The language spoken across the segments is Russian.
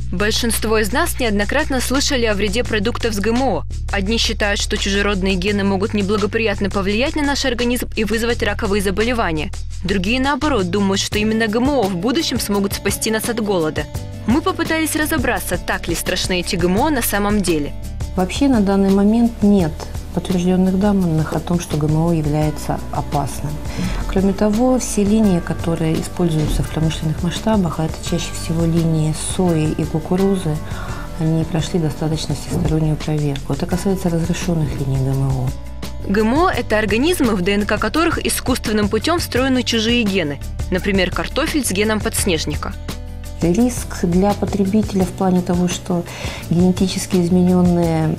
Большинство из нас неоднократно слышали о вреде продуктов с ГМО. Одни считают, что чужеродные гены могут неблагоприятно повлиять на наш организм и вызвать раковые заболевания. Другие, наоборот, думают, что именно ГМО в будущем смогут спасти нас от голода. Мы попытались разобраться, так ли страшны эти ГМО на самом деле. Вообще на данный момент нет подтвержденных данных о том, что ГМО является опасным. Кроме того, все линии, которые используются в промышленных масштабах, а это чаще всего линии сои и кукурузы, они прошли достаточно всестороннюю проверку. Это касается разрешенных линий ГМО. ГМО – это организмы, в ДНК которых искусственным путем встроены чужие гены. Например, картофель с геном подснежника. Риск для потребителя в плане того, что генетически измененные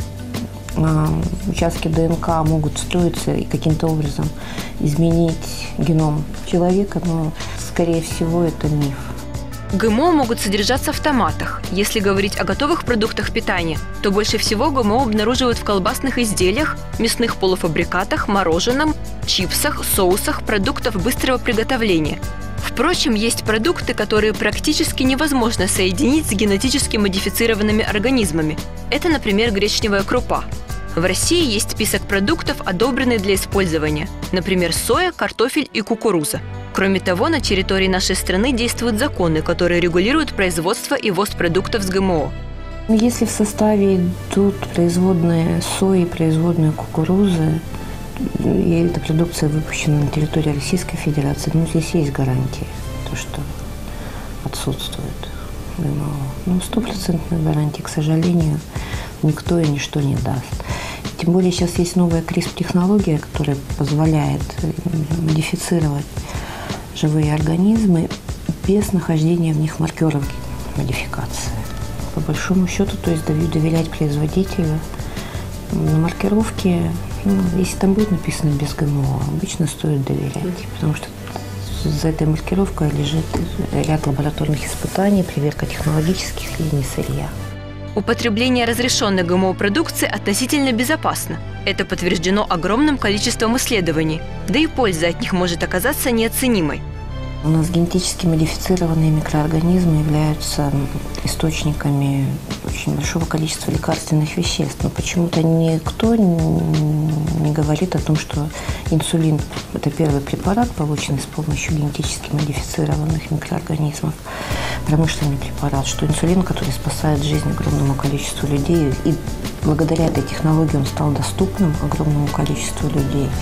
участки ДНК могут встроиться и каким-то образом изменить геном человека, но, скорее всего, это миф. ГМО могут содержаться в томатах. Если говорить о готовых продуктах питания, то больше всего ГМО обнаруживают в колбасных изделиях, мясных полуфабрикатах, мороженом, чипсах, соусах, продуктах быстрого приготовления. Впрочем, есть продукты, которые практически невозможно соединить с генетически модифицированными организмами. Это, например, гречневая крупа. В России есть список продуктов, одобренный для использования. Например, соя, картофель и кукуруза. Кроме того, на территории нашей страны действуют законы, которые регулируют производство и ввоз продуктов с ГМО. Если в составе идут производные сои, производные кукурузы, и эта продукция выпущена на территории Российской Федерации, здесь есть гарантии, то, что отсутствует ГМО. 100% гарантии, к сожалению, никто и ничто не даст. Тем более сейчас есть новая CRISPR-технология, которая позволяет модифицировать живые организмы без нахождения в них маркеров модификации. По большому счету, то есть доверять производителю. На маркировке, если там будет написано без ГМО, обычно стоит доверять, потому что за этой маркировкой лежит ряд лабораторных испытаний, проверка технологических линий сырья. Употребление разрешенной ГМО-продукции относительно безопасно. Это подтверждено огромным количеством исследований, да и польза от них может оказаться неоценимой. У нас генетически модифицированные микроорганизмы являются источниками очень большого количества лекарственных веществ. Но почему-то никто не говорит о том, что инсулин – это первый препарат, полученный с помощью генетически модифицированных микроорганизмов, промышленный препарат, что инсулин, который спасает жизнь огромному количеству людей, и благодаря этой технологии он стал доступным огромному количеству людей.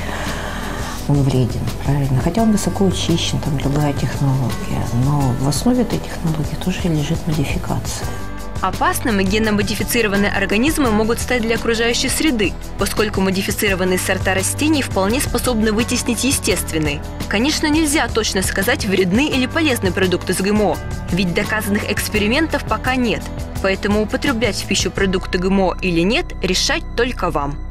Он вреден, правильно? Хотя он высоко очищен, там другая технология. Но в основе этой технологии тоже лежит модификация. Опасными генно-модифицированные организмы могут стать для окружающей среды, поскольку модифицированные сорта растений вполне способны вытеснить естественные. Конечно, нельзя точно сказать, вредны или полезны продукты с ГМО, ведь доказанных экспериментов пока нет. Поэтому употреблять в пищу продукты ГМО или нет, решать только вам.